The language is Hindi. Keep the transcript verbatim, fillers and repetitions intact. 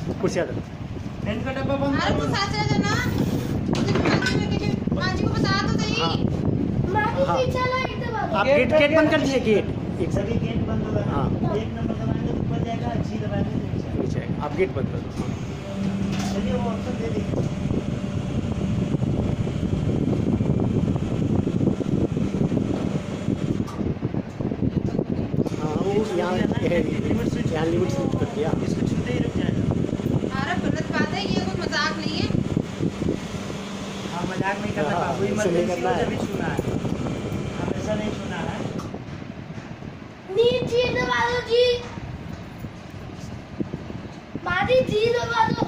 कुर्सी आदर पेन का डब्बा बंद अरे वो साथ रह जाना माँ जी को बता तो सही। हाँ आप गेट गेट बंद कर दीजिए गेट एक सभी गेट बंद होगा। हाँ एक नंबर दबाएंगे तो ऊपर जाएगा, जी दबाएंगे तो नीचे नीचे आप गेट बंद कर दो। चलिए वो ऑप्शन दे दीजिए। हाँ वो यहाँ लिमिट स्विच यहाँ लिमिट स्विच कर दिया, इसको छूते ही रुक जाएगा। अरे गलत बात है, ये कोई मजाक नहीं है। हाँ मजाक नहीं करना हाँ, बाबू, ऐसे नहीं करना है। तभी छूना है, हमेशा नहीं छूना है। नीचे दबा दो जी, मारी जी दबा दो।